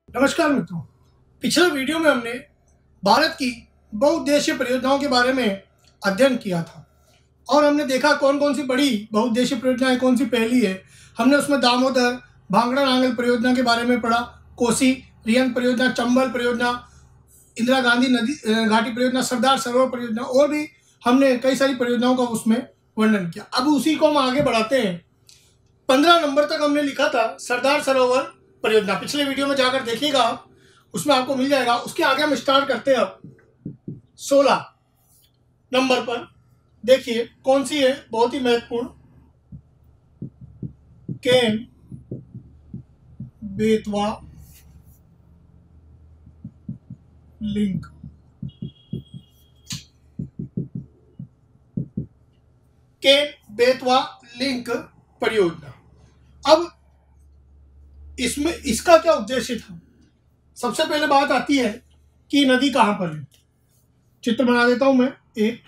नमस्कार मित्रों, पिछले वीडियो में हमने भारत की बहुउद्देशीय परियोजनाओं के बारे में अध्ययन किया था और हमने देखा कौन कौन सी बड़ी बहुउद्देशीय परियोजनाएं कौन सी पहली है। हमने उसमें दामोदर भांगड़ा नांगल परियोजना के बारे में पढ़ा, कोसी रिहंद परियोजना, चंबल परियोजना, इंदिरा गांधी नदी घाटी परियोजना, सरदार सरोवर परियोजना और भी हमने कई सारी परियोजनाओं का उसमें वर्णन किया। अब उसी को हम आगे बढ़ाते हैं। 15 नंबर तक हमने लिखा था सरदार सरोवर परियोजना, पिछले वीडियो में जाकर देखिएगा, उसमें आपको मिल जाएगा। उसके आगे हम स्टार्ट करते हैं अब 16 नंबर पर। देखिए कौन सी है, बहुत ही महत्वपूर्ण, केन बेतवा लिंक। केन बेतवा लिंक परियोजना। अब इसमें इसका क्या उद्देश्य था? सबसे पहले बात आती है कि नदी कहां पर है। चित्र बना देता हूं मैं एक।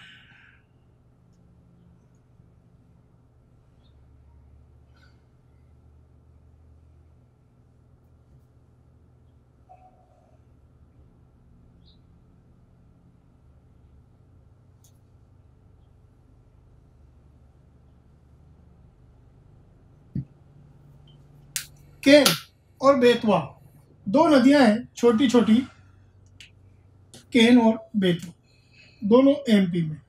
केन और बेतवा दो नदियां हैं, छोटी छोटी, केन और बेतवा, दोनों एमपी में।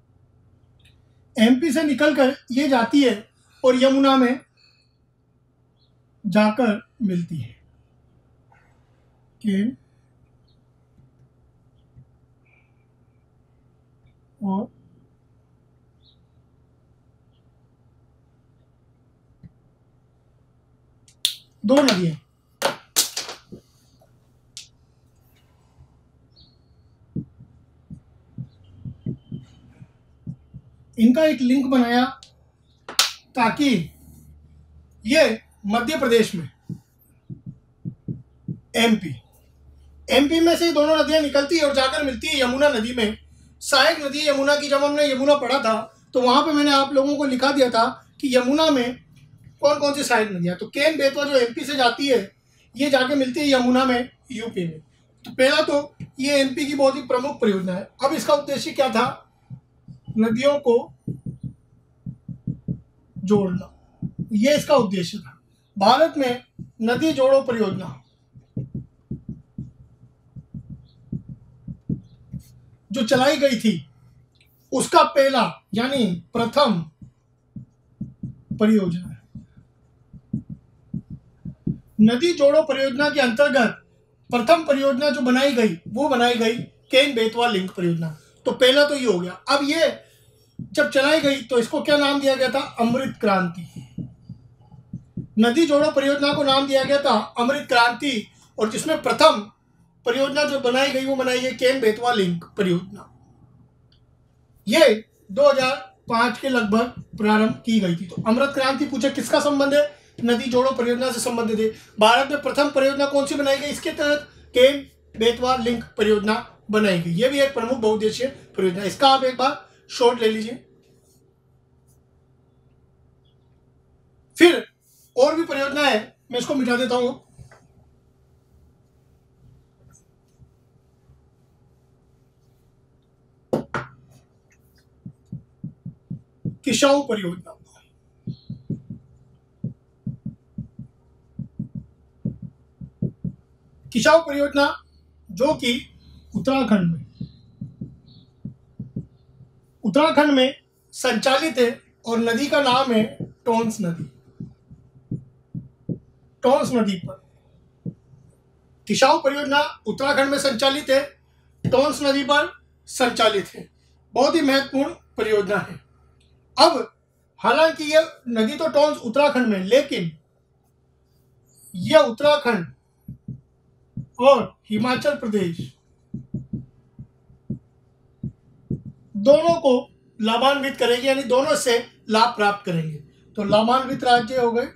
एमपी से निकलकर ये जाती है और यमुना में जाकर मिलती है। केन और दो नदियां, इनका एक लिंक बनाया ताकि ये मध्य प्रदेश में एमपी में से दोनों नदियां निकलती है और जाकर मिलती है यमुना नदी में। सहायक नदी यमुना की, जब हमने यमुना पढ़ा था तो वहां पे मैंने आप लोगों को लिखा दिया था कि यमुना में कौन कौन सी सहायक नदियां। तो केन बेतवा जो एमपी से जाती है, ये जाके मिलती है यमुना में, यूपी में। तो पहला तो ये एमपी की बहुत ही प्रमुख परियोजना है। अब इसका उद्देश्य क्या था? नदियों को जोड़ना, ये इसका उद्देश्य था। भारत में नदी जोड़ो परियोजना जो चलाई गई थी, उसका पहला यानी प्रथम परियोजना है। नदी जोड़ो परियोजना के अंतर्गत प्रथम परियोजना जो बनाई गई, वो बनाई गई केन बेतवा लिंक परियोजना। तो पहला तो ये हो गया। अब ये जब चलाई गई तो इसको क्या नाम दिया गया था? अमृत क्रांति। नदी जोड़ो परियोजना को नाम दिया गया था अमृत क्रांति, और जिसमें प्रथम परियोजना जो बनाई गई वो बनाई गई केन बेतवा लिंक परियोजना। ये 2005 के लगभग प्रारंभ की गई थी। तो अमृत क्रांति पूछे किसका संबंध है? नदी जोड़ो परियोजना से संबंधित है। भारत में प्रथम परियोजना कौन सी बनाई गई? इसके तहत केन बेतवा लिंक परियोजना बनाई गई। ये भी एक प्रमुख बहुउद्देशीय परियोजना। इसका आप एक बार शॉर्ट ले लीजिए। फिर और भी परियोजना है, मैं इसको मिटा देता हूं। किसाऊ परियोजना। किसाऊ परियोजना जो कि उत्तराखंड में संचालित है और नदी का नाम है टोंस नदी। टोंस नदी पर किसाऊ परियोजना उत्तराखंड में संचालित है, टोंस नदी पर संचालित है। बहुत ही महत्वपूर्ण परियोजना है। अब हालांकि यह नदी तो टोंस उत्तराखंड में, लेकिन यह उत्तराखंड और हिमाचल प्रदेश दोनों को लाभान्वित करेगी, यानी दोनों से लाभ प्राप्त करेंगे। तो लाभान्वित राज्य हो गए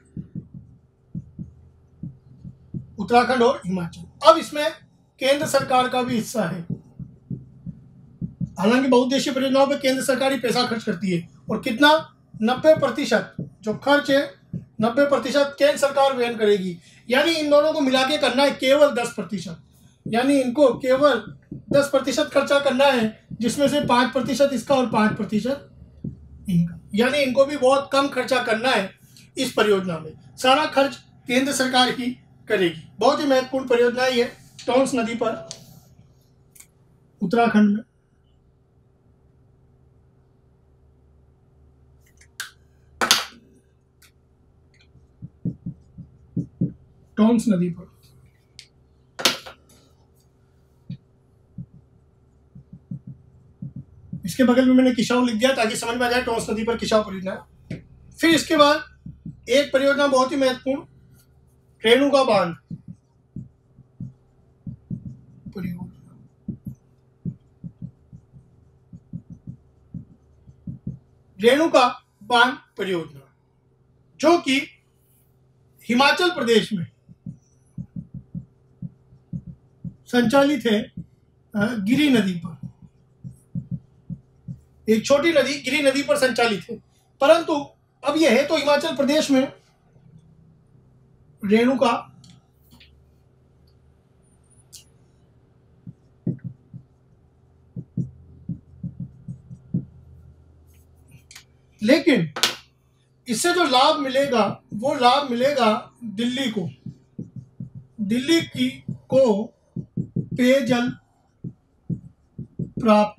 उत्तराखंड और हिमाचल। अब इसमें केंद्र सरकार का भी हिस्सा है। हालांकि बहुउद्देशीय परियोजनाओं पर केंद्र सरकार ही पैसा खर्च करती है, और कितना? 90% जो खर्च है 90% केंद्र सरकार वहन करेगी। यानी इन दोनों को मिला के करना है केवल 10%, यानी इनको केवल 10% खर्चा करना है, जिसमें से 5% इसका और 5% इनका, यानी इनको भी बहुत कम खर्चा करना है इस परियोजना में। सारा खर्च केंद्र सरकार ही करेगी। बहुत ही महत्वपूर्ण परियोजना है ये, टोंस नदी पर, उत्तराखंड में। टोंस नदी पर इसके बगल में मैंने किशाऊ लिख दिया ताकि समझ में आ जाए टोंस नदी पर किशाऊ परियोजना। फिर इसके बाद एक परियोजना बहुत ही महत्वपूर्ण, रेणुका बांध परियोजना। रेणुका बांध परियोजना जो कि हिमाचल प्रदेश में संचालित है गिरी नदी पर। एक छोटी नदी गिरी नदी पर संचालित है, परंतु अब यह है तो हिमाचल प्रदेश में रेणुका लेकिन इससे जो लाभ मिलेगा वो लाभ मिलेगा दिल्ली को। दिल्ली की को पेयजल प्राप्त,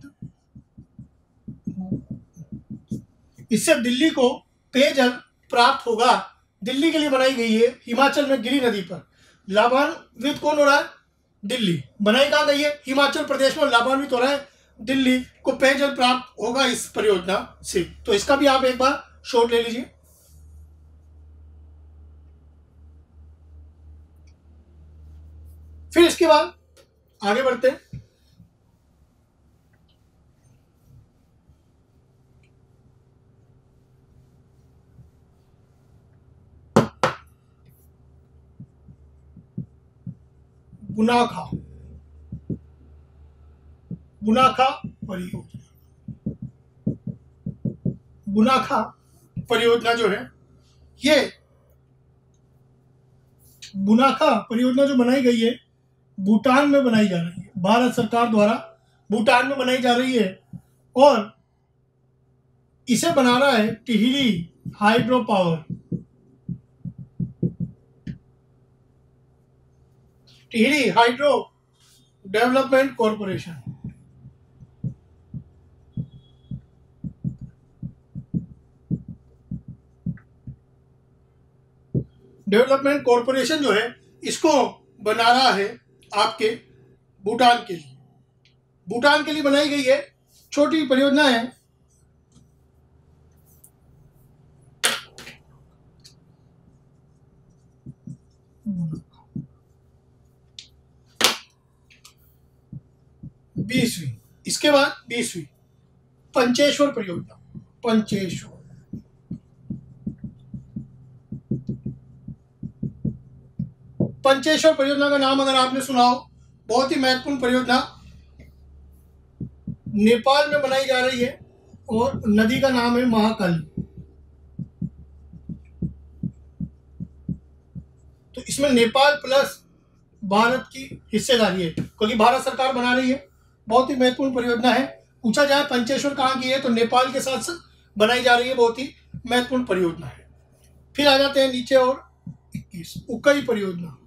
इससे दिल्ली को पेयजल प्राप्त होगा। दिल्ली के लिए बनाई गई है, हिमाचल में गिरी नदी पर। लाभान्वित कौन हो रहा है? दिल्ली। बनाई कहाँ गई है? हिमाचल प्रदेश में। लाभान्वित हो रहा है दिल्ली को, पेयजल प्राप्त होगा इस परियोजना से। तो इसका भी आप एक बार शॉट ले लीजिए। फिर इसके बाद आगे बढ़ते हैं। बुनाखा परियोजना। बुनाखा परियोजना जो है, ये बुनाखा परियोजना जो बनाई गई है भूटान में बनाई जा रही है। भारत सरकार द्वारा भूटान में बनाई जा रही है और इसे बना रहा है Tehri hydro power, Tehri hydro development corporation. Development corporation जो है इसको बना रहा है आपके भूटान के लिए। भूटान के लिए बनाई गई है, छोटी परियोजना है। बीसवीं, इसके बाद 20वीं पंचेश्वर परियोजना। पंचेश्वर परियोजना का नाम अगर आपने सुना हो, बहुत ही महत्वपूर्ण परियोजना, नेपाल में बनाई जा रही है और नदी का नाम है महाकाली। तो इसमें नेपाल प्लस भारत की हिस्सेदारी है, क्योंकि भारत सरकार बना रही है। बहुत ही महत्वपूर्ण परियोजना है। पूछा जाए पंचेश्वर कहाँ की है तो नेपाल के साथ बनाई जा रही है। बहुत ही महत्वपूर्ण परियोजना है। फिर आ जाते हैं नीचे और 21 उकई परियोजना।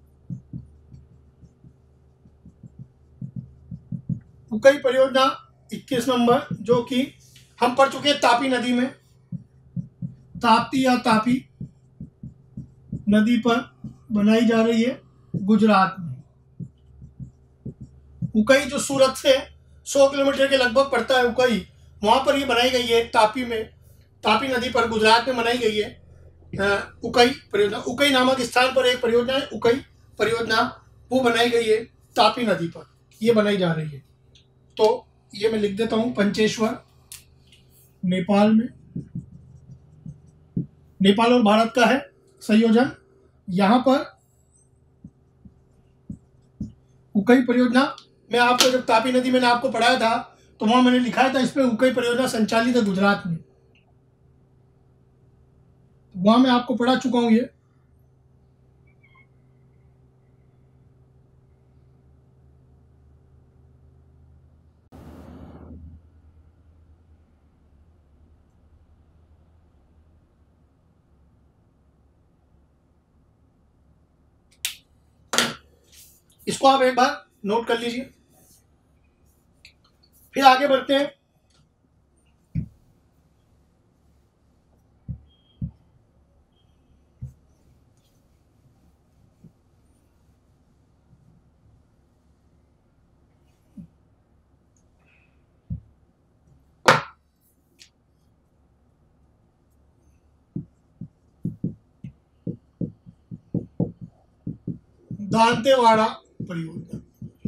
उकई परियोजना 21 नंबर, जो कि हम पढ़ चुके हैं तापी नदी में। ताप्ती या तापी नदी पर बनाई जा रही है गुजरात में। उकई जो सूरत से 100 किलोमीटर के लगभग पड़ता है उकई, वहां पर ये बनाई गई है। तापी में, तापी नदी पर गुजरात में बनाई गई है उकई परियोजना। उकई नामक स्थान पर एक परियोजना है उकई परियोजना, वो बनाई गई है तापी नदी पर, ये बनाई जा रही है। तो ये मैं लिख देता हूं, पंचेश्वर नेपाल में, नेपाल और भारत का है संयोजन। यहां पर उकई परियोजना में आपको, जब तापी नदी मैंने आपको पढ़ाया था तो वहां मैंने लिखा था इसमें उकई परियोजना संचालित है गुजरात में। वहां मैं आपको पढ़ा चुका हूं ये। इसको आप एक बार नोट कर लीजिए। फिर आगे बढ़ते हैं। दांतेवाड़ा परियोजना।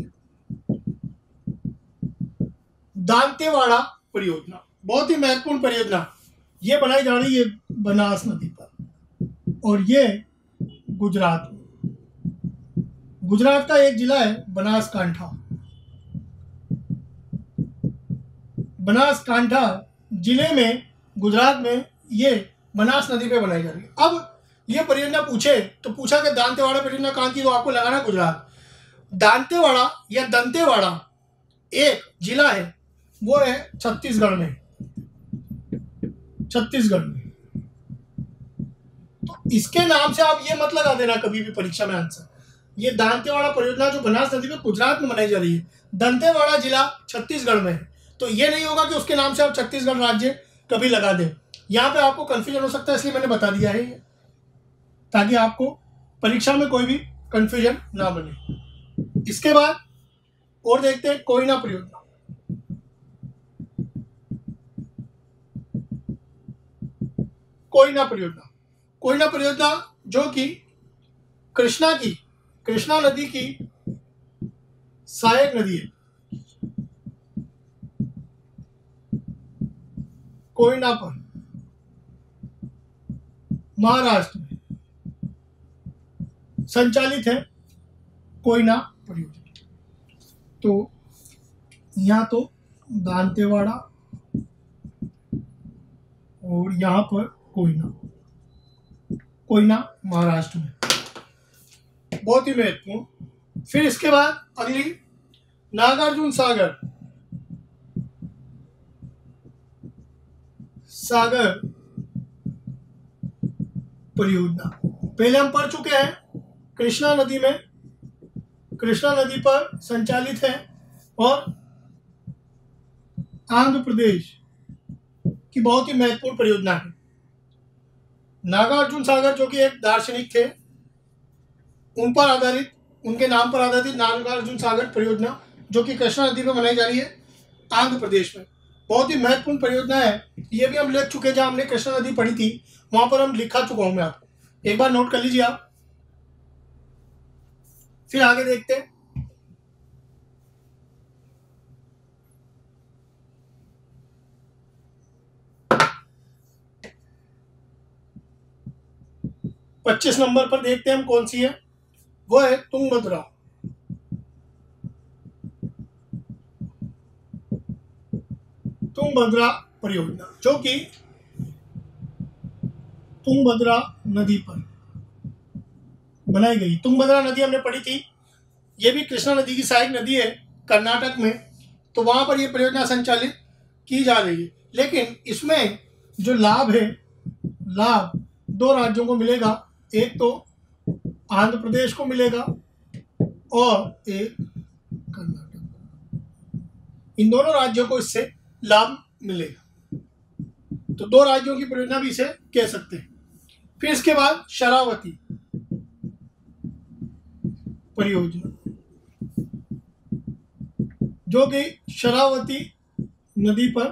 दांतेवाड़ा परियोजना बहुत ही महत्वपूर्ण परियोजना, ये बनाई जा रही है बनास नदी पर, और ये गुजरात में, गुजरात का एक जिला है बनासकांठा। बनासकांठा जिले में, गुजरात में ये बनास नदी पे बनाई जा रही है। अब ये परियोजना पूछे तो पूछा कि दांतेवाड़ा परियोजना कहाँ की, तो आपको लगाना गुजरात। दांतेवाड़ा या दंतेवाड़ा एक जिला है, वो है छत्तीसगढ़ में, छत्तीसगढ़ में। तो इसके नाम से आप ये मत लगा देना कभी भी परीक्षा में आंसर, ये दांतेवाड़ा परियोजना जो बनास नदी पे गुजरात में बनाई जा रही है, दंतेवाड़ा जिला छत्तीसगढ़ में है। तो ये नहीं होगा कि उसके नाम से आप छत्तीसगढ़ राज्य कभी लगा दें, यहाँ पे आपको कंफ्यूजन हो सकता है, इसलिए मैंने बता दिया है ये, ताकि आपको परीक्षा में कोई भी कंफ्यूजन ना बने। इसके बाद और देखते हैं कोयना परियोजना। कोयना परियोजना, कोयना परियोजना जो कि कृष्णा नदी की सहायक नदी है। कोयना पर महाराष्ट्र में संचालित है कोयना परियोजना। तो यहाँ तो दांतेवाड़ा और यहाँ पर कोयना महाराष्ट्र में, बहुत ही महत्वपूर्ण। फिर इसके बाद अगली नागार्जुन सागर परियोजना। पहले हम पढ़ चुके हैं, कृष्णा नदी पर संचालित है और आंध्र प्रदेश की बहुत ही महत्वपूर्ण परियोजना है। नागार्जुन सागर जो कि एक दार्शनिक थे, उन पर आधारित, उनके नाम पर आधारित नागार्जुन सागर परियोजना जो कि कृष्णा नदी में बनाई जा रही है आंध्र प्रदेश में, बहुत ही महत्वपूर्ण परियोजना है। ये भी हम लिख चुके, जहाँ हमने कृष्णा नदी पढ़ी थी वहां पर हम लिखा चुका हूं मैं आपको, एक बार नोट कर लीजिए आप। फिर आगे देखते हैं। पच्चीस नंबर पर देखते हैं हम कौन सी है, वो है तुंगभद्रा। तुंगभद्रा परियोजना जो कि तुंगभद्रा नदी पर बनाई गई। तुंगभद्रा नदी हमने पढ़ी थी, ये भी कृष्णा नदी की सहायक नदी है कर्नाटक में, तो वहां पर यह परियोजना संचालित की जा रही है। लेकिन इसमें जो लाभ है, लाभ दो राज्यों को मिलेगा, एक तो आंध्र प्रदेश को मिलेगा और एक कर्नाटक। इन दोनों राज्यों को इससे लाभ मिलेगा, तो दो राज्यों की परियोजना भी इसे कह सकते हैं। फिर इसके बाद शरावती परियोजना जो कि शरावती नदी पर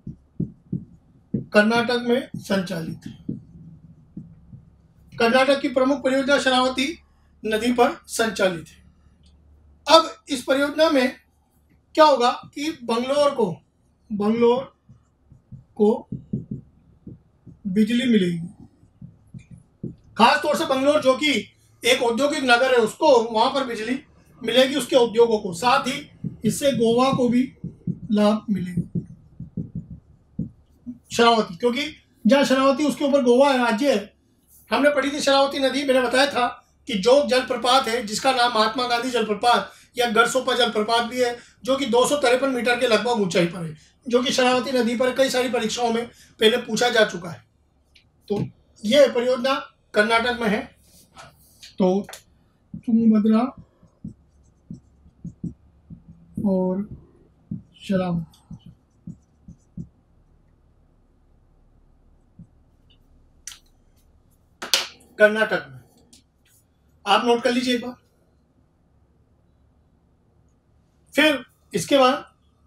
कर्नाटक में संचालित है। कर्नाटक की प्रमुख परियोजना शरावती नदी पर संचालित है। अब इस परियोजना में क्या होगा कि बंगलोर को बिजली मिलेगी, खास तौर से बंगलोर जो कि एक औद्योगिक नगर है, उसको वहां पर बिजली मिलेगी, उसके उद्योगों को। साथ ही इससे गोवा को भी लाभ मिलेगा, शरावती, क्योंकि जहाँ शरावती उसके ऊपर गोवा है, राज्य है। हमने पढ़ी थी शरावती नदी, मैंने बताया था कि जोग जलप्रपात है जिसका नाम महात्मा गांधी जलप्रपात या गरसोपा जलप्रपात भी है, जो कि 253 मीटर के लगभग ऊंचाई पर है, जो कि शरावती नदी पर कई सारी परीक्षाओं में पहले पूछा जा चुका है। तो यह परियोजना कर्नाटक में है। तो तुंगभद्रा और शरावती। कर्नाटक में आप नोट कर लीजिए एक बार। फिर इसके बाद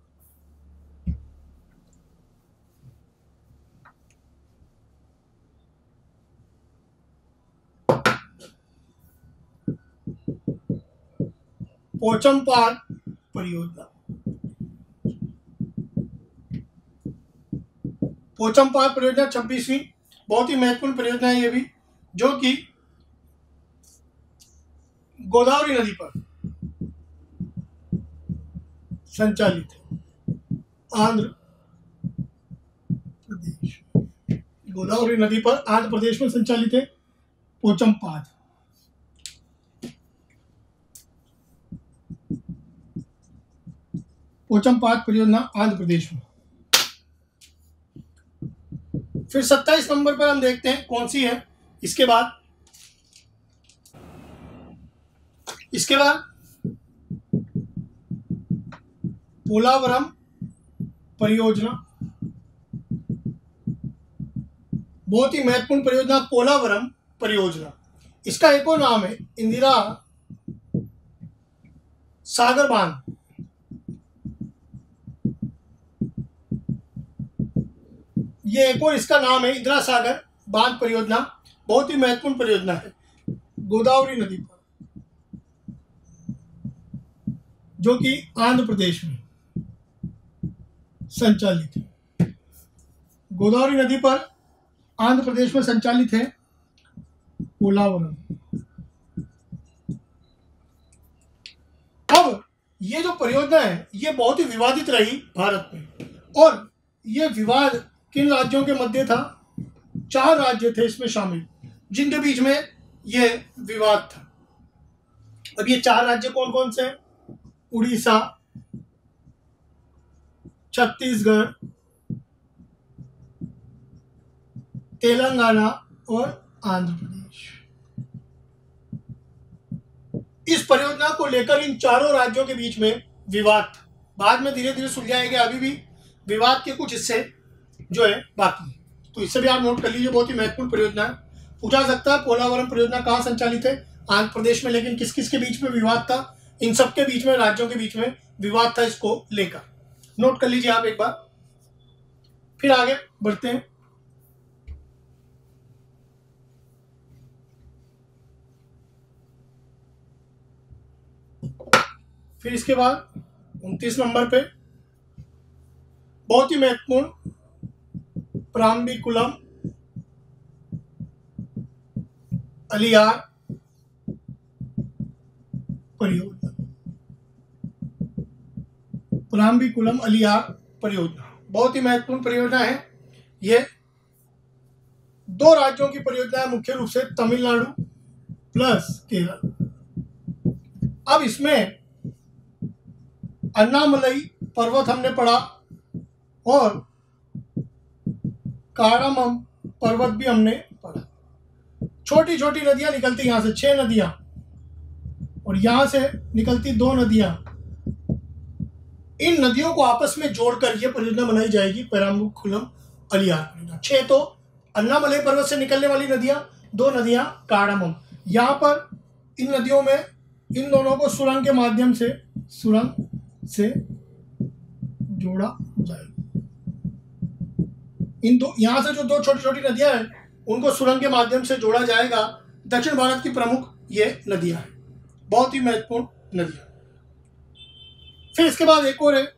पोचमपाद परियोजना। पोचमपाद परियोजना 26वीं बहुत ही महत्वपूर्ण परियोजना है ये भी, जो कि गोदावरी नदी पर संचालित है। आंध्र प्रदेश, गोदावरी नदी पर आंध्र प्रदेश में संचालित है पोचमपाद। पोचमपाद परियोजना आंध्र प्रदेश में। फिर 27 नंबर पर हम देखते हैं कौन सी है। इसके बाद पोलावरम परियोजना, बहुत ही महत्वपूर्ण परियोजना पोलावरम परियोजना। इसका एक और नाम है इंदिरा सागर बांध। ये एक और इसका नाम है इंदिरा सागर बांध परियोजना, बहुत ही महत्वपूर्ण परियोजना है गोदावरी नदी पर, जो कि आंध्र प्रदेश में संचालित है। गोदावरी नदी पर आंध्र प्रदेश में संचालित है पोलावरम। अब ये जो परियोजना है ये बहुत ही विवादित रही भारत में, और ये विवाद किन राज्यों के मध्य था? 4 राज्य थे इसमें शामिल जिनके बीच में ये विवाद था। अब ये 4 राज्य कौन कौन से हैं? उड़ीसा, छत्तीसगढ़, तेलंगाना और आंध्र प्रदेश। इस परियोजना को लेकर इन चारों राज्यों के बीच में विवाद था। बाद में धीरे धीरे सुलझाया गया, अभी भी विवाद के कुछ हिस्से जो है बाकी। तो इससे भी आप नोट कर लीजिए, बहुत ही महत्वपूर्ण परियोजना है। पूछा सकता है पोलावरम परियोजना कहाँ संचालित है? आंध्र प्रदेश में। लेकिन किस किस के बीच में विवाद था? इन सब के बीच में, राज्यों के बीच में विवाद था इसको लेकर। नोट कर लीजिए आप एक बार। फिर आगे बढ़ते हैं। फिर इसके बाद 29 नंबर पे बहुत ही महत्वपूर्ण प्राम्बिकुलम अलियार परियोजना। प्राम्बिकुलम अलियार परियोजना बहुत ही महत्वपूर्ण परियोजना है। ये 2 राज्यों की परियोजना है, मुख्य रूप से तमिलनाडु प्लस केरल। अब इसमें अन्नामलई पर्वत हमने पढ़ा और काड़ामम पर्वत भी हमने पढ़ा। छोटी छोटी नदियां निकलती यहां से, 6 नदियां, और यहां से निकलती 2 नदियां। इन नदियों को आपस में जोड़कर यह परियोजना बनाई जाएगी पेराम्बकुलम अलियार परियोजना। 6 तो अन्नामलई पर्वत से निकलने वाली नदियां, 2 नदियां काड़ामम। यहां पर इन नदियों में इन दोनों को सुरंग के माध्यम से जोड़ा जाएगा। इन दो यहां से जो 2 छोटी छोटी नदियां हैं उनको सुरंग के माध्यम से जोड़ा जाएगा। दक्षिण भारत की प्रमुख ये नदियां हैं, बहुत ही महत्वपूर्ण नदियां। फिर इसके बाद एक और है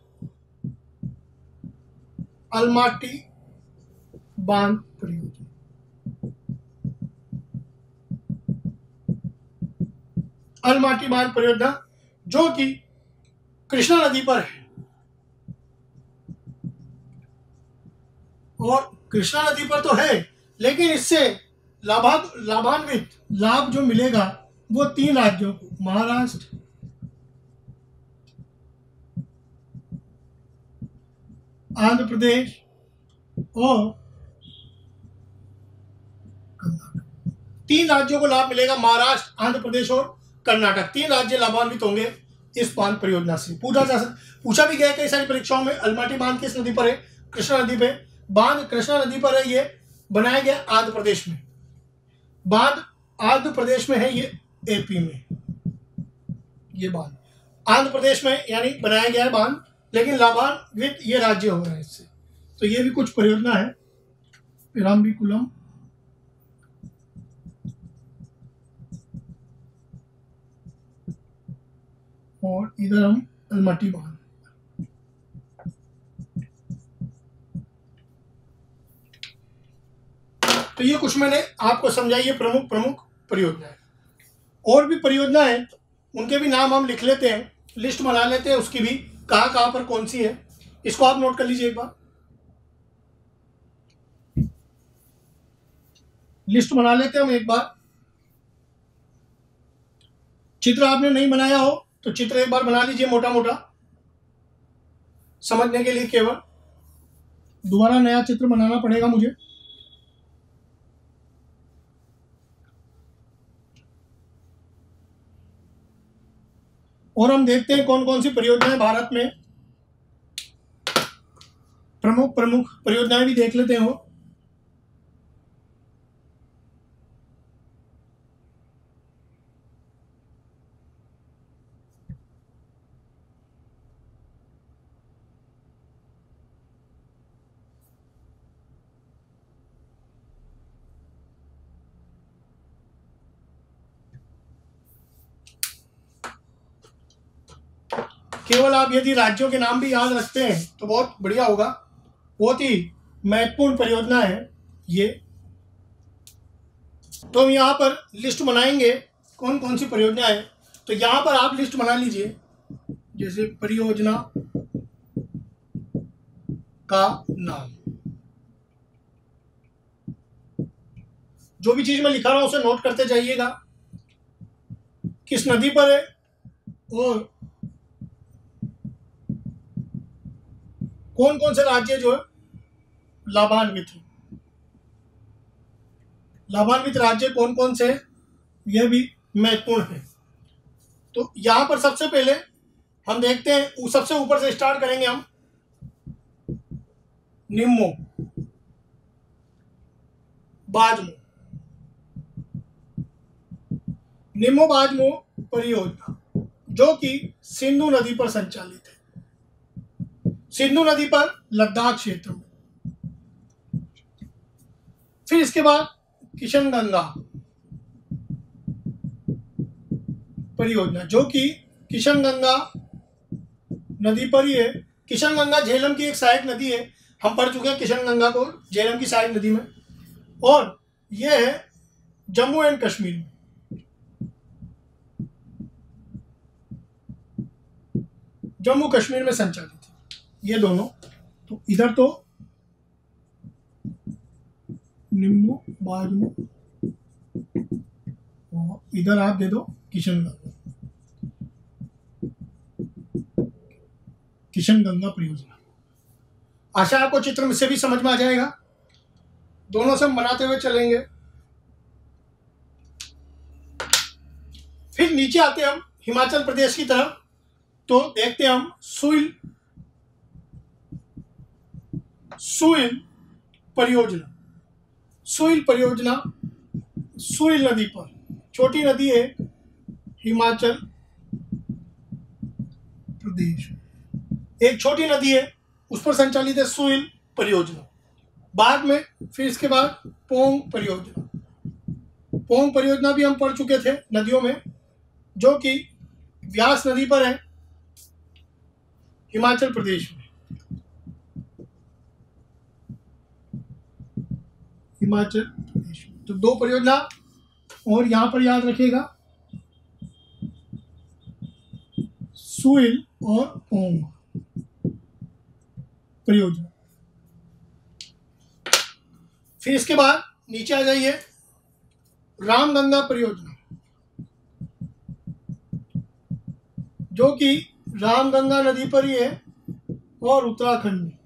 अलमाटी बांध परियोजना। अलमाटी बांध परियोजना जो कि कृष्णा नदी पर है, और कृष्णा नदी पर तो है लेकिन इससे लाभान्वित लाभ जो मिलेगा वो 3 राज्यों को, महाराष्ट्र, आंध्र प्रदेश और कर्नाटक। 3 राज्यों को लाभ मिलेगा, महाराष्ट्र, आंध्र प्रदेश और कर्नाटक। 3 राज्य लाभान्वित होंगे इस बांध परियोजना से। पूछा भी गया कई सारी परीक्षाओं में, अलमाटी बांध किस नदी पर है? कृष्णा नदी पे। बांध कृष्णा नदी पर है, ये बनाया गया आंध्र प्रदेश में। बांध आंध्र प्रदेश में है, ये एपी में। ये बांध आंध्र प्रदेश में यानी बनाया गया है बांध, लेकिन लाभान्वित ये राज्य हो रहे हैं इससे। तो ये भी कुछ परियोजना है। पेराम्बिकुलम, और इधर हम अलमटी बांध। तो ये कुछ मैंने आपको समझाई, ये प्रमुख प्रमुख परियोजना है। और भी परियोजना है, उनके भी नाम हम लिख लेते हैं, लिस्ट बना लेते हैं उसकी भी, कहाँ कहाँ पर कौन सी है। इसको आप नोट कर लीजिए एक बार, लिस्ट बना लेते हैं हम एक बार। चित्र आपने नहीं बनाया हो तो चित्र एक बार बना लीजिए मोटा मोटा, समझने के लिए केवल। दोबारा नया चित्र बनाना पड़ेगा मुझे। और हम देखते हैं कौन कौन सी परियोजनाएं भारत में, प्रमुख प्रमुख परियोजनाएं भी देख लेते हो। केवल आप यदि राज्यों के नाम भी याद रखते हैं तो बहुत बढ़िया होगा। बहुत ही महत्वपूर्ण परियोजना है ये। तो हम यहाँ पर लिस्ट बनाएंगे कौन कौन सी परियोजना है। तो यहाँ पर आप लिस्ट बना लीजिए, जैसे परियोजना का नाम। जो भी चीज मैं लिखा रहा हूं उसे नोट करते जाइएगा, किस नदी पर है और कौन कौन से राज्य जो है लाभान्वित है। लाभान्वित राज्य कौन कौन से है यह भी महत्वपूर्ण है। तो यहां पर सबसे पहले हम देखते हैं, सबसे ऊपर से स्टार्ट करेंगे हम। निम्मो बाजमो, निम्मो बाजमो परियोजना जो कि सिंधु नदी पर संचालित है। सिंधु नदी पर लद्दाख क्षेत्र में। फिर इसके बाद किशनगंगा परियोजना जो कि किशनगंगा नदी पर ही है। किशनगंगा झेलम की एक सहायक नदी है, हम पढ़ चुके हैं किशनगंगा को झेलम की सहायक नदी में, और यह है जम्मू एंड कश्मीर में। जम्मू कश्मीर में संचालित है ये दोनों। तो इधर तो निम्मो बाजमो और इधर आप दे दो किशनगंगा, किशनगंगा परियोजना। आशा आपको चित्र से भी समझ में आ जाएगा। दोनों से हम बनाते हुए चलेंगे। फिर नीचे आते हम हिमाचल प्रदेश की तरफ, तो देखते हैं हम सुइल परियोजना। सुइल परियोजना सुइल नदी पर, छोटी नदी है हिमाचल प्रदेश, एक छोटी नदी है उस पर संचालित है सुइल परियोजना। बाद में फिर इसके बाद पोंग परियोजना। पोंग परियोजना भी हम पढ़ चुके थे नदियों में, जो कि व्यास नदी पर है हिमाचल प्रदेश में। हिमाचल प्रदेश में तो दो परियोजना और यहां पर याद रखिएगा, सुइल और पोंग परियोजना। फिर इसके बाद नीचे आ जाइए, रामगंगा परियोजना जो कि रामगंगा नदी पर ही है और उत्तराखंड में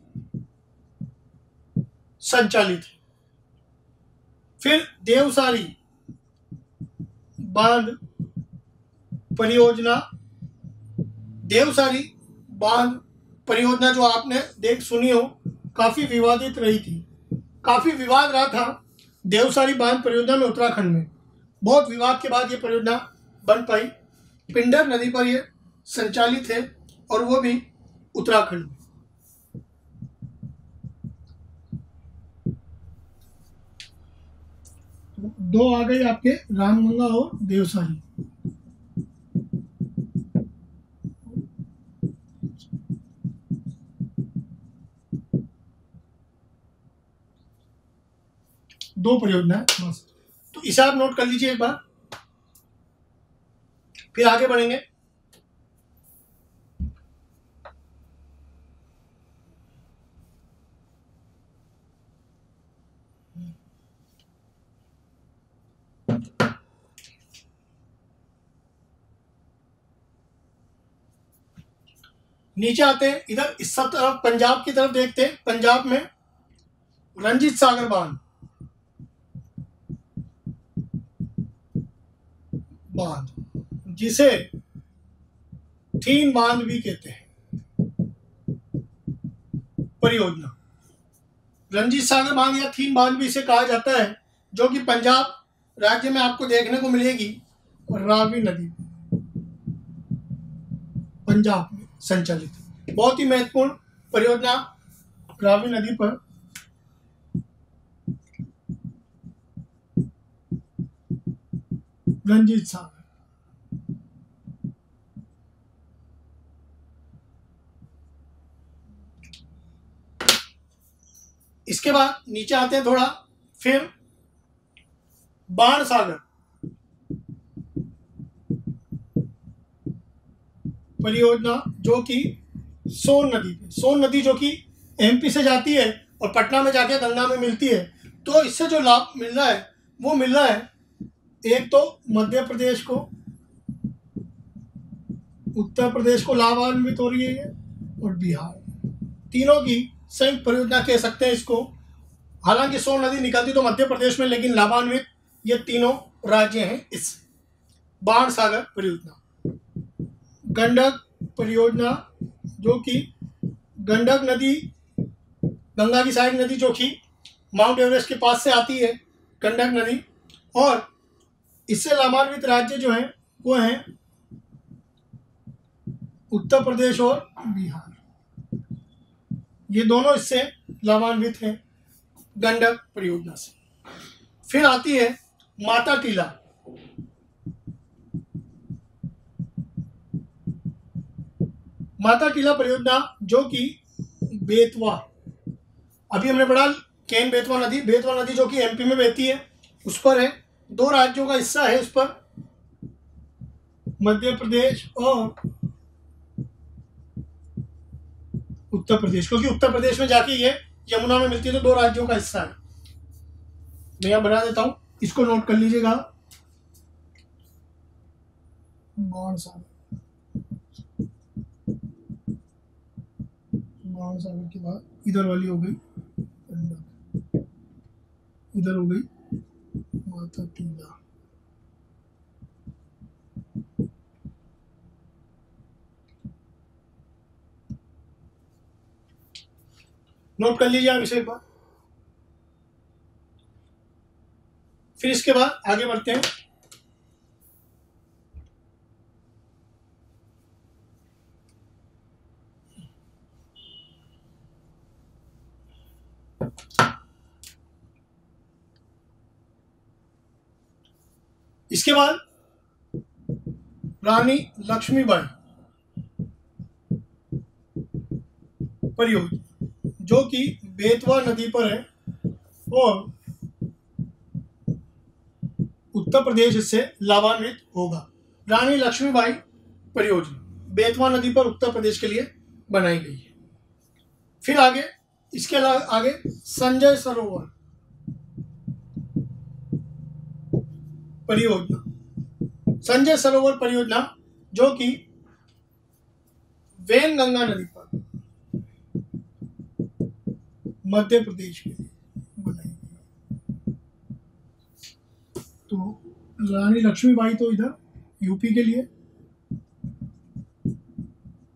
संचालित है। फिर देवसारी बांध परियोजना देवसारी बांध परियोजना जो आपने सुनी हो, काफी विवादित रही थी, काफी विवाद रहा था देवसारी बांध परियोजना में उत्तराखंड में। बहुत विवाद के बाद ये परियोजना बन पाई। पिंडर नदी पर ये संचालित है और वो भी उत्तराखंड में। दो आ गई आपके, रामगंगा और देवसारी। दो परियोजना है बस, तो इसे आप नोट कर लीजिए एक बार, फिर आगे बढ़ेंगे। नीचे आते हैं, इधर इस सब तरफ पंजाब की तरफ देखते हैं। पंजाब में रंजीत सागर बांध जिसे थीन बांध भी कहते हैं परियोजना। रंजीत सागर बांध या थीन बांध भी इसे कहा जाता है, जो कि पंजाब राज्य में आपको देखने को मिलेगी रावी नदी, पंजाब में संचालित बहुत ही महत्वपूर्ण परियोजना रावी नदी पर। रंजीत सागर। इसके बाद नीचे आते हैं थोड़ा, फिर बाण सागर परियोजना, जो कि सोन नदी पे, सोन नदी जो कि एमपी से जाती है और पटना में जाके गंगा में मिलती है। तो इससे जो लाभ मिल रहा है वो मिल रहा है, एक तो मध्य प्रदेश को, उत्तर प्रदेश को लाभान्वित हो रही है और बिहार, तीनों की संयुक्त परियोजना कह सकते हैं इसको। हालांकि सोन नदी निकलती तो मध्य प्रदेश में, लेकिन लाभान्वित ये तीनों राज्य हैं इस बाण सागर परियोजना। गंडक परियोजना, जो कि गंडक नदी, गंगा की सहायक नदी, जो कि माउंट एवरेस्ट के पास से आती है गंडक नदी, और इससे लाभान्वित राज्य जो हैं वो हैं उत्तर प्रदेश और बिहार। ये दोनों इससे लाभान्वित हैं गंडक परियोजना से। फिर आती है माता टीला। माता टीला परियोजना, जो कि बेतवा, अभी हमने पढ़ा केन बेतवा नदी, बेतवा नदी जो कि एमपी में बहती है, उस पर है। दो राज्यों का हिस्सा है उस पर, मध्य प्रदेश और उत्तर प्रदेश, क्योंकि उत्तर प्रदेश में जाके ये यमुना में मिलती है, तो दो राज्यों का हिस्सा है। मैं यहां बना देता हूं, इसको नोट कर लीजिएगा। बाण सागर के बाद इधर वाली हो गई, इधर हो गई माता टीला। नोट कर लीजिए आप इसे एक बार। फिर इसके बाद आगे बढ़ते हैं। इसके बाद रानी लक्ष्मीबाई परियोजना, जो कि बेतवा नदी पर है और उत्तर प्रदेश इससे लाभान्वित होगा। रानी लक्ष्मीबाई परियोजना बेतवा नदी पर उत्तर प्रदेश के लिए बनाई गई है। फिर आगे, इसके आगे संजय सरोवर परियोजना, संजय सरोवर परियोजना, जो कि वेनगंगा नदी पर मध्य प्रदेश के लिए बनाई गई। तो रानी लक्ष्मीबाई तो इधर यूपी के लिए,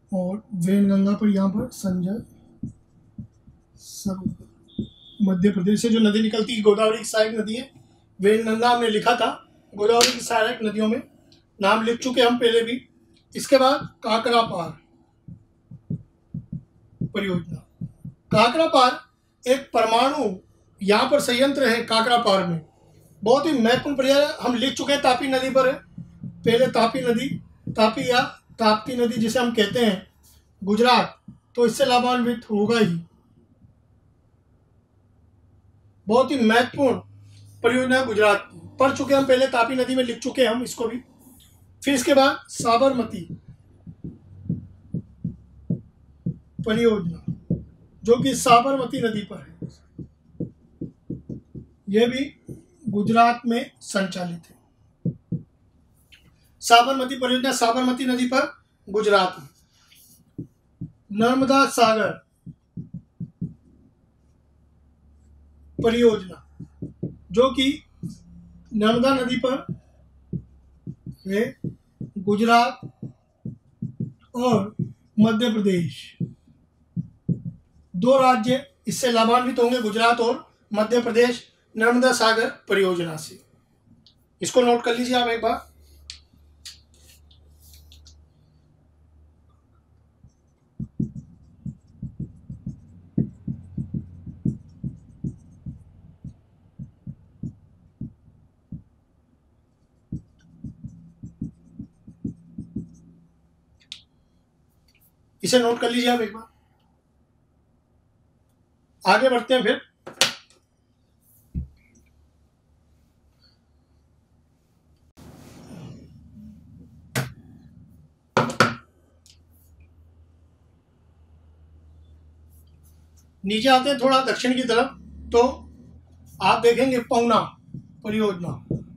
और वेनगंगा पर यहाँ पर संजय सरोवर। मध्य प्रदेश से जो नदी निकलती है गोदावरी की सहायक नदी है वेनगंगा, हमने लिखा था। गोदावरी की सहायक नदियों में नाम लिख चुके हम पहले भी। इसके बाद काकरा पार परियोजना। काकरा पार एक परमाणु यहाँ पर संयंत्र है काकरा पार में, बहुत ही महत्वपूर्ण परियोजना। हम लिख चुके हैं तापी नदी पर है। पहले तापी नदी, तापी या ताप्ती नदी जिसे हम कहते हैं, गुजरात तो इससे लाभान्वित होगा ही। बहुत ही महत्वपूर्ण परियोजना गुजरात की, पढ़ चुके हम पहले, तापी नदी में लिख चुके हैं हम इसको भी। फिर इसके बाद साबरमती परियोजना जो कि साबरमती नदी पर है, यह भी गुजरात में संचालित है। साबरमती परियोजना साबरमती नदी पर गुजरात में। नर्मदा सागर परियोजना जो कि नर्मदा नदी पर है, गुजरात और मध्य प्रदेश दो राज्य इससे लाभान्वित होंगे, गुजरात और मध्य प्रदेश, नर्मदा सागर परियोजना से। इसको नोट कर लीजिए आप एक बार। इसे नोट कर लीजिए आप एक बार। आगे बढ़ते हैं फिर। नीचे आते हैं थोड़ा दक्षिण की तरफ, तो आप देखेंगे पहुना परियोजना,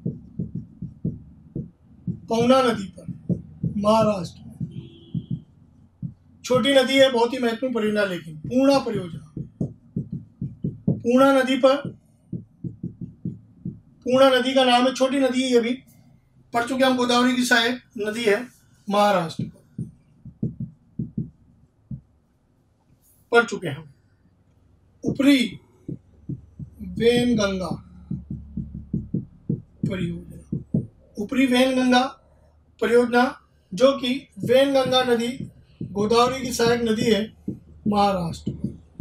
पहुना नदी पर महाराष्ट्र में। छोटी नदी है, बहुत ही महत्वपूर्ण परियोजना। लेकिन पूर्णा परियोजना, पूर्णा नदी पर, पूर्णा नदी का नाम है, छोटी नदी है ये भी, पढ़ चुके हम। गोदावरी की सहायक नदी है महाराष्ट्र पर, पढ़ चुके हम। ऊपरी वेनगंगा परियोजना, ऊपरी वेनगंगा परियोजना जो कि वेनगंगा नदी गोदावरी की सहायक नदी है महाराष्ट्र,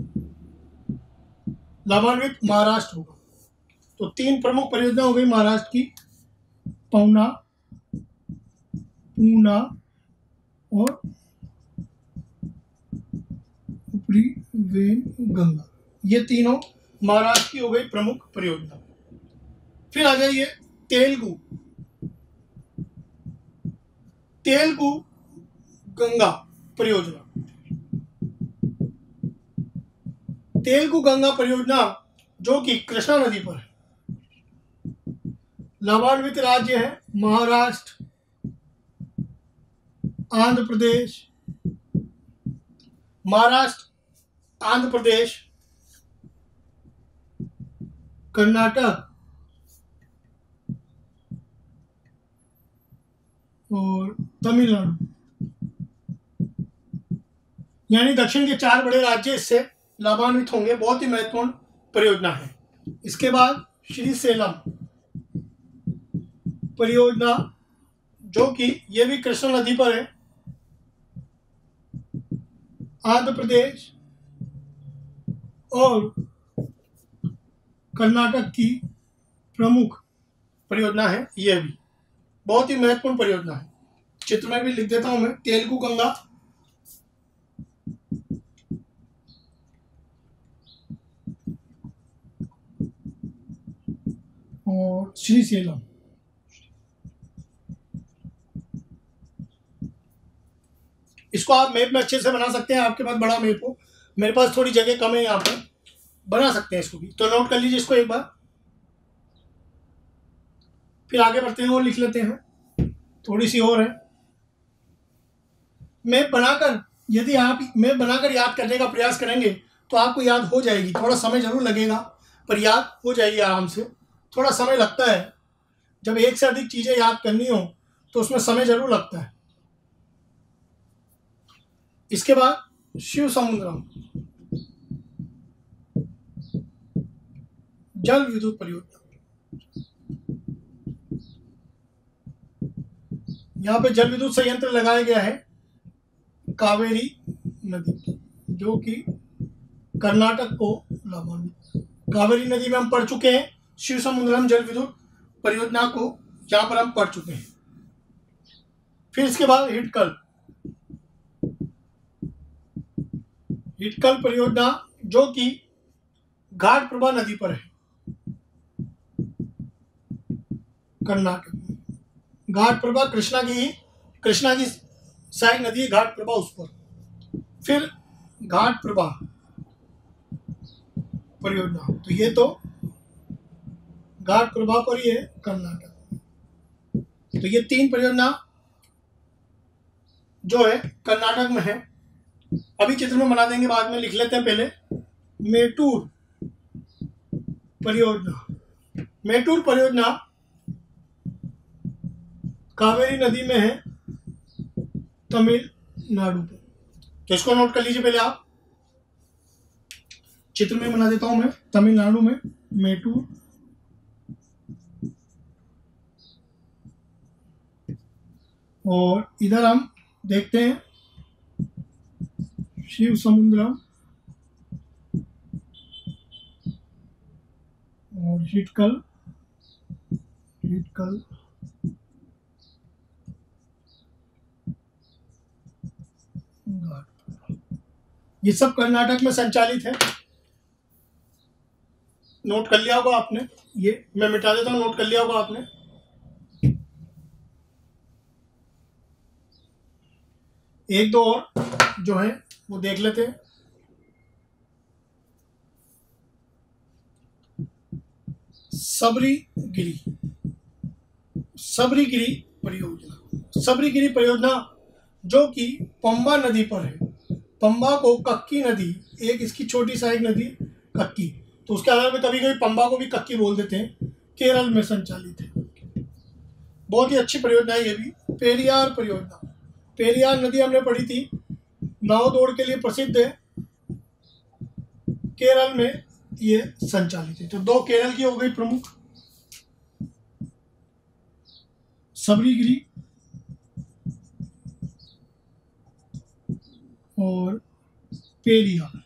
लाभान्वित महाराष्ट्र होगा। तो तीन प्रमुख परियोजना हो गई महाराष्ट्र की, पहुना, पूर्णा और ऊपरी वेनगंगा, ये तीनों महाराष्ट्र की हो गई प्रमुख परियोजना। फिर आ जाइए तेलुगु, तेलुगु गंगा परियोजना। तेलुगु गंगा परियोजना जो कि कृष्णा नदी पर है, लाभान्वित राज्य है महाराष्ट्र, आंध्र प्रदेश, महाराष्ट्र, आंध्र प्रदेश, कर्नाटक और तमिलनाडु, यानी दक्षिण के चार बड़े राज्य इससे लाभान्वित होंगे। बहुत ही महत्वपूर्ण परियोजना है। इसके बाद श्रीसेलम परियोजना जो कि ये भी कृष्णा नदी पर है, आंध्र प्रदेश और कर्नाटक की प्रमुख परियोजना है। यह भी बहुत ही महत्वपूर्ण परियोजना है। चित्र में भी लिख देता हूं मैं, तेलुगु गंगा और श्रीसेलम। इसको आप मैप में अच्छे से बना सकते हैं, आपके पास बड़ा मैप हो, मेरे पास थोड़ी जगह कम है, यहाँ पर बना सकते हैं इसको भी। तो नोट कर लीजिए इसको एक बार, फिर आगे बढ़ते हैं और लिख लेते हैं। थोड़ी सी और है मैप बनाकर, यदि आप मैप बनाकर याद करने का प्रयास करेंगे तो आपको याद हो जाएगी। थोड़ा समय जरूर लगेगा पर याद हो जाएगी आराम से। थोड़ा समय लगता है, जब एक से अधिक चीज़ें याद करनी हो तो उसमें समय जरूर लगता है। इसके बाद शिव समुद्रम जल विद्युत परियोजना। यहाँ पे जल विद्युत संयंत्र लगाया गया है कावेरी नदी पर, जो कि कर्नाटक को लाभान्वित। कावेरी नदी में हम पढ़ चुके हैं, शिव समुद्रम जल विद्युत परियोजना को यहाँ पर हम पढ़ चुके हैं। फिर इसके बाद हिटकल परियोजना, जो कि घाटप्रभा नदी पर है कर्नाटक में। घाटप्रभा कृष्णा की सहायक नदी है घाटप्रभा, उस पर। फिर घाटप्रभा परियोजना, तो ये तो घाटप्रभा पर ही है कर्नाटक। तो ये 3 परियोजना जो है कर्नाटक में है। अभी चित्र में बना देंगे, बाद में लिख लेते हैं। पहले मेटूर परियोजना कावेरी नदी में है तमिलनाडु पे। तो इसको नोट कर लीजिए पहले आप, चित्र में बना देता हूं मैं। तमिलनाडु में मेटूर, और इधर हम देखते हैं शिव समुद्रम और हिटकल ये सब कर्नाटक में संचालित है। नोट कर लिया होगा आपने, ये मैं मिटा देता हूं, नोट कर लिया होगा आपने। एक दो और जो है वो देख लेते हैं। सबरीगिरी परियोजना जो कि पंबा नदी पर है। पंबा को कक्की नदी, एक इसकी छोटी सहायक नदी कक्की, तो उसके आधार पर कभी कभी पंबा को भी कक्की बोल देते हैं, केरल में संचालित है। बहुत ही अच्छी परियोजना है ये भी। पेरियार परियोजना, पेरियार नदी हमने पढ़ी थी, नाव दौड़ के लिए प्रसिद्ध है, केरल में ये संचालित है। तो 2 केरल की हो गई प्रमुख, सबरीगिरी और पेरियार।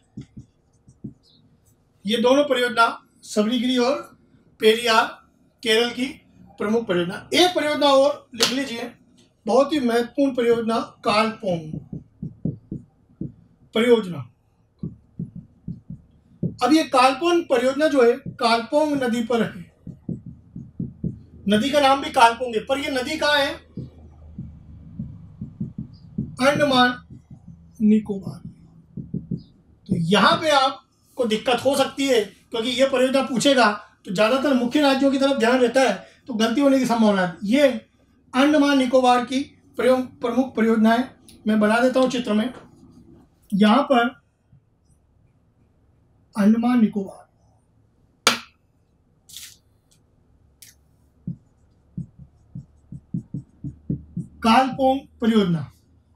ये दोनों परियोजना, सबरीगिरी और पेरियार, केरल की प्रमुख परियोजना। एक परियोजना और लिख लीजिए, बहुत ही महत्वपूर्ण परियोजना, कालपोंग परियोजना। अब ये कालपोंग परियोजना जो है कालपोंग नदी पर है। नदी का नाम भी कालपोंग है, पर ये नदी कहाँ है? अंडमान निकोबार। तो यहाँ पे आपको दिक्कत हो सकती है, क्योंकि ये परियोजना पूछेगा तो ज्यादातर मुख्य राज्यों की तरफ ध्यान रहता है, तो गलती होने की संभावना है। ये अंडमान निकोबार की प्रमुख परियोजना है। मैं बना देता हूं चित्र में। यहां पर अंडमान निकोबार, कालपोंग परियोजना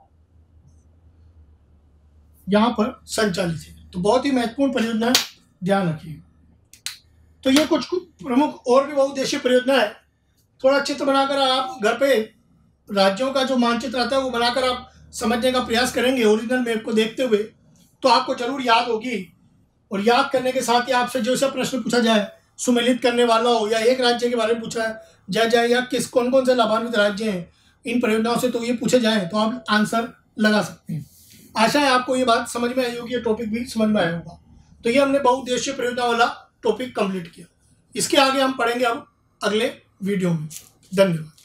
यहां पर संचालित है। तो बहुत ही महत्वपूर्ण परियोजना है, ध्यान रखिए। तो ये कुछ प्रमुख और भी बहुउद्देशीय परियोजना है। थोड़ा चित्र बनाकर आप घर पे राज्यों का जो मानचित्र आता है वो बनाकर आप समझने का प्रयास करेंगे ओरिजिनल मैप को देखते हुए, तो आपको जरूर याद होगी। और याद करने के साथ ही आपसे जो सा प्रश्न पूछा जाए, सुमेलित करने वाला हो या एक राज्य के बारे में पूछा जाए या कौन कौन से लाभान्वित राज्य हैं इन परियोजनाओं से, तो ये पूछे जाए तो आप आंसर लगा सकते हैं। आशा है आपको ये बात समझ में आई होगी, ये टॉपिक भी समझ में आया होगा। तो ये हमने बहुउद्देशीय परियोजना वाला टॉपिक कंप्लीट किया। इसके आगे हम पढ़ेंगे अब अगले वीडियो में। धन्यवाद।